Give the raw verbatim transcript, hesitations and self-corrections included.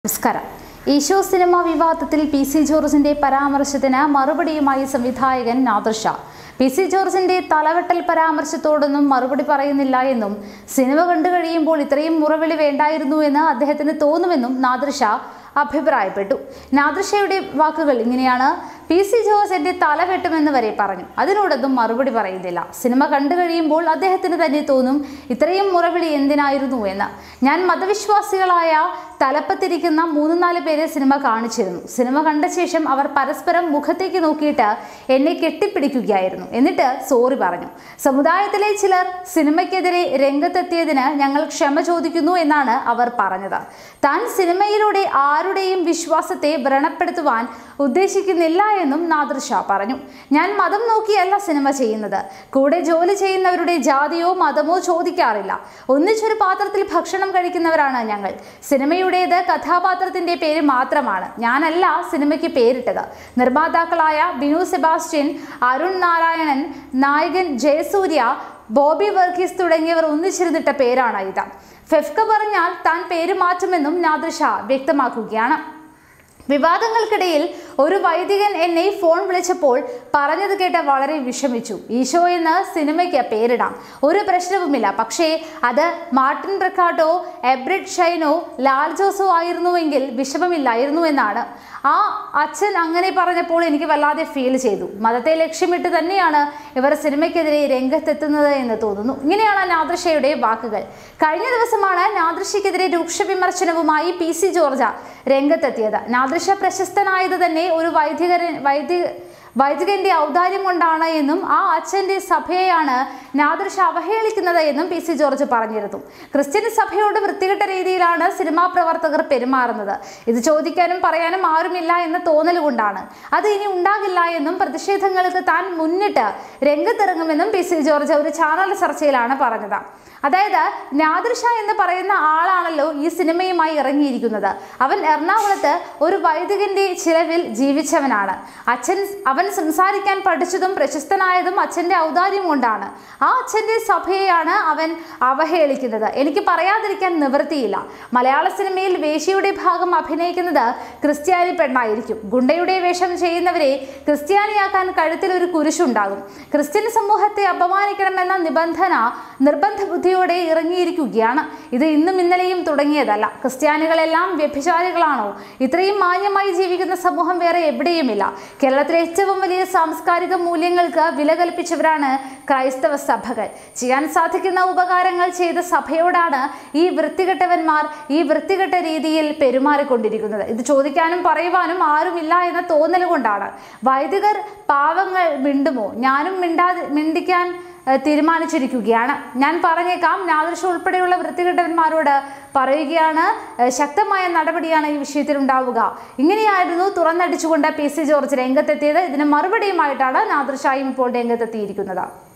നമസ്കാരം. ഈശോ സിനിമ വിവാദത്തിൽ P C ജോർജിന്റെ പരാമർശത്തിന് മറുപടിയുമായി സംവിധായകൻ നാദിർഷ. പി സി ജോർജിന്റെ തലവെട്ടൽ പരാമർശത്തോടൊന്നും മറുപടി പറയുന്നില്ല എന്നും സിനിമ കണ്ടു കഴിയുമ്പോൾ ഇത്രയും മുറവിളി വേണ്ടായിരുന്നു എന്ന് അദ്ദേഹത്തിന് തോന്നുമെന്നും നാദിർഷ അഭിപ്രായപ്പെട്ടു. നാദിർഷയുടെ വാക്കുകൾ ഇങ്ങനെയാണ്: പി സി ജോർജ് എന്റെ തല വെട്ടുമെന്ന് വരെ പറഞ്ഞു. അതിനോടൊന്നും മറുപടി പറയുന്നില്ല. സിനിമ കണ്ടു കഴിയുമ്പോൾ അദ്ദേഹത്തിന് തന്നെ തോന്നും ഇത്രയും മുറവിളി എന്തിനായിരുന്നു എന്ന്. ഞാൻ മതവിശ്വാസികളായ തലപ്പത്തിരിക്കുന്ന മൂന്ന് നാല് പേരെ സിനിമ കാണിച്ചിരുന്നു. സിനിമ കണ്ട ശേഷം അവർ പരസ്പരം മുഖത്തേക്ക് നോക്കിയിട്ട് എന്നെ കെട്ടിപ്പിടിക്കുകയായിരുന്നു. എന്നിട്ട് സോറി പറഞ്ഞു. സമുദായത്തിലെ ചിലർ സിനിമയ്ക്കെതിരെ രംഗത്തെത്തിയതിന് ഞങ്ങൾ ക്ഷമ ചോദിക്കുന്നു എന്നാണ് അവർ പറഞ്ഞത്. താൻ സിനിമയിലൂടെ ആരുടെയും വിശ്വാസത്തെ വ്രണപ്പെടുത്തുവാൻ ഉദ്ദേശിക്കുന്നില്ല എന്നും നാദിർഷ പറഞ്ഞു. ഞാൻ മതം നോക്കിയല്ല സിനിമ ചെയ്യുന്നത്. കൂടെ ജോലി ചെയ്യുന്നവരുടെ ജാതിയോ മതമോ ചോദിക്കാറില്ല. ഒന്നിച്ചൊരു പാത്രത്തിൽ ഭക്ഷണം കഴിക്കുന്നവരാണ് ഞങ്ങൾ. സിനിമയുടേത് കഥാപാത്രത്തിന്റെ പേര് മാത്രമാണ്. ഞാനല്ല സിനിമയ്ക്ക് പേരിട്ടത്. നിർമ്മാതാക്കളായ ബിനു സെബാസ്റ്റ്യൻ, അരുൺ നാരായണൻ, നായകൻ ജയസൂര്യ, ബോബി വർഗീസ് തുടങ്ങിയവർ ഒന്നിച്ചിരുന്നിട്ട പേരാണ് ഇത്. ഫെഫ്ക പറഞ്ഞാൽ താൻ പേര് മാറ്റുമെന്നും നാദിർഷ വ്യക്തമാക്കുകയാണ്. വിവാദങ്ങൾക്കിടയിൽ ഒരു വൈദികൻ എന്നെ ഫോൺ വിളിച്ചപ്പോൾ പറഞ്ഞത് കേട്ട് വളരെ വിഷമിച്ചു. ഈശോ എന്ന് സിനിമയ്ക്ക് പേരിടാം, ഒരു പ്രശ്നവുമില്ല. പക്ഷേ അത് മാർട്ടിൻ ബ്രക്കാട്ടോ, എബ്രിഡ് ഷൈനോ, ലാൽ ജോസോ ആയിരുന്നുവെങ്കിൽ വിഷമമില്ലായിരുന്നു എന്നാണ്. ആ അച്ഛൻ അങ്ങനെ പറഞ്ഞപ്പോൾ എനിക്ക് വല്ലാതെ ഫീൽ ചെയ്തു. മതത്തെ ലക്ഷ്യമിട്ട് തന്നെയാണ് ഇവർ സിനിമയ്ക്കെതിരെ രംഗത്തെത്തുന്നത് എന്ന് തോന്നുന്നു. ഇങ്ങനെയാണ് നാദിർഷയുടെ വാക്കുകൾ. കഴിഞ്ഞ ദിവസമാണ് നാദിർഷയ്ക്കെതിരെ രൂക്ഷ വിമർശനവുമായി പി സി ജോർജ് രംഗത്തെത്തിയത്. നാദിർഷ പ്രശസ്തനായത് തന്നെ ഒരു വൈദികര വൈദിക വൈദികന്റെ ഔദാര്യം കൊണ്ടാണ് എന്നും ആ അച്ഛന്റെ സഭയെയാണ് നാദിർഷ അവഹേളിക്കുന്നത് എന്നും പി സി ജോർജ് പറഞ്ഞിരുന്നു. ക്രിസ്ത്യൻ സഭയോട് വൃത്തികെട്ട രീതിയിലാണ് സിനിമാ പ്രവർത്തകർ പെരുമാറുന്നത്. ഇത് ചോദിക്കാനും പറയാനും ആരുമില്ല എന്ന തോന്നൽ കൊണ്ടാണ്. അത് ഇനി ഉണ്ടാകില്ല എന്നും പ്രതിഷേധങ്ങൾക്ക് താൻ മുന്നിട്ട് രംഗത്തിറങ്ങുമെന്നും പി സി ജോർജ് ഒരു ചാനൽ ചർച്ചയിലാണ് പറഞ്ഞത്. അതായത് നാദിർഷ എന്ന് പറയുന്ന ആളാണല്ലോ ഈ സിനിമയുമായി ഇറങ്ങിയിരിക്കുന്നത്. അവൻ എറണാകുളത്ത് ഒരു വൈദികന്റെ ചിലവിൽ ജീവിച്ചവനാണ്. അച്ഛൻ അവൻ സംസാരിക്കാൻ പഠിച്ചതും പ്രശസ്തനായതും അച്ഛന്റെ ഔദാര്യം കൊണ്ടാണ്. ആ അച്ഛന്റെ സഭയെയാണ് അവൻ അവഹേളിക്കുന്നത്. എനിക്ക് പറയാതിരിക്കാൻ നിവൃത്തിയില്ല. മലയാള സിനിമയിൽ വേശ്യയുടെ ഭാഗം അഭിനയിക്കുന്നത് ക്രിസ്ത്യാനി പെണ്ണായിരിക്കും. ഗുണ്ടയുടെ വേഷം ചെയ്യുന്നവരെ ക്രിസ്ത്യാനിയാക്കാൻ കഴുത്തിൽ ഒരു കുരിശുണ്ടാകും. ക്രിസ്ത്യൻ സമൂഹത്തെ അപമാനിക്കണമെന്ന നിബന്ധന നിർബന്ധ ബുദ്ധിയോടെ ഇറങ്ങിയിരിക്കുകയാണ്. ഇത് ഇന്നും ഇന്നലെയും തുടങ്ങിയതല്ല. ക്രിസ്ത്യാനികളെല്ലാം വ്യഭിചാരികളാണോ? ഇത്രയും മാന്യമായി ജീവിക്കുന്ന സമൂഹം വേറെ എവിടെയുമില്ല. കേരളത്തിലെ ഏറ്റവും വലിയ സാംസ്കാരിക മൂല്യങ്ങൾക്ക് വില കൽപ്പിച്ചവരാണ് ക്രൈസ്തവ സഭകൾ. ചെയ്യാൻ സാധിക്കുന്ന ഉപകാരങ്ങൾ ചെയ്ത സഭയോടാണ് ഈ വൃത്തികെട്ടവന്മാർ ഈ വൃത്തികെട്ട രീതിയിൽ പെരുമാറിക്കൊണ്ടിരിക്കുന്നത്. ഇത് ചോദിക്കാനും പറയുവാനും ആരുമില്ല എന്ന തോന്നൽ കൊണ്ടാണ്. വൈദികർ പാവങ്ങൾ മിണ്ടുമോ? ഞാനും മിണ്ടാതെ മിണ്ടിക്കാൻ തീരുമാനിച്ചിരിക്കുകയാണ്. ഞാൻ പറഞ്ഞേക്കാം, നാദിർഷ ഉൾപ്പെടെയുള്ള വൃത്തികെട്ടവന്മാരോട് പറയുകയാണ്, ശക്തമായ നടപടിയാണ് ഈ വിഷയത്തിൽ ഉണ്ടാവുക. ഇങ്ങനെയായിരുന്നു തുറന്നടിച്ചുകൊണ്ട് പി സി ജോർജ് രംഗത്തെത്തിയത്. ഇതിന് മറുപടിയുമായിട്ടാണ് നാദിർഷയും ഇപ്പോൾ രംഗത്തെത്തിയിരിക്കുന്നത്.